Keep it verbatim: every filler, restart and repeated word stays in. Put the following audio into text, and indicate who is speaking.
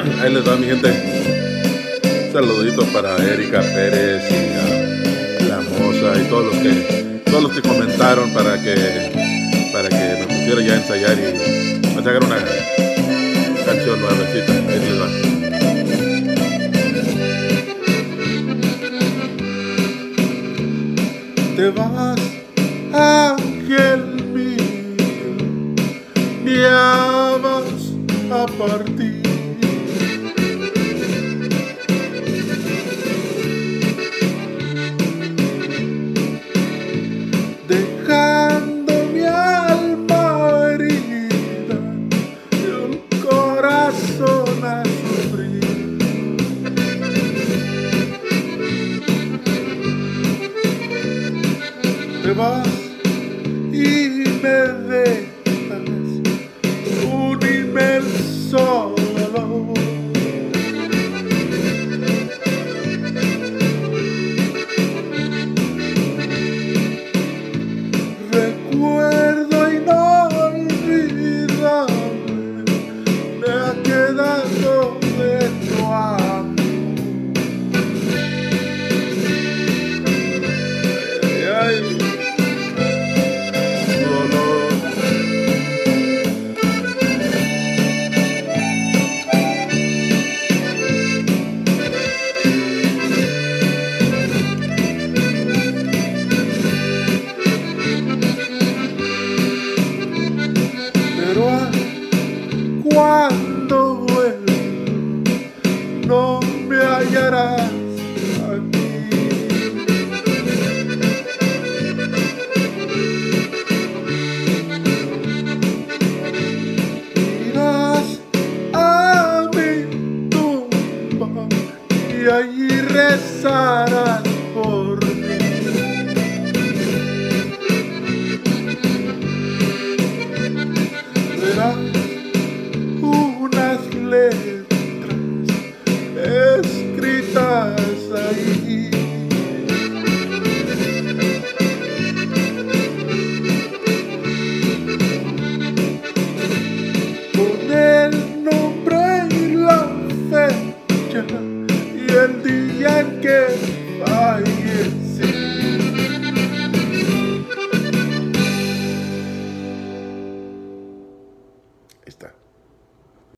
Speaker 1: Ahí les va, mi gente. Un saludito para Erika Pérez y a La Moza y todos los que todos los que comentaron para que para que me pusiera ya a ensayar y a sacar una canción nuevecita. Ahí les va. Te vas, ángel mío, ya vas a partir. Dejando mi alma herida y un corazón a sufrir. Te vas y me dejas un inmenso dolor. Recuerdo inolvidable me ha quedado de tu amor. Ay, ay. Cuando vuelva no me hallarás aquí. Irás a mi tumba y allí rezarás por mí. Verás unas letras escritas ahí. Con el nombre y la fecha y el día en que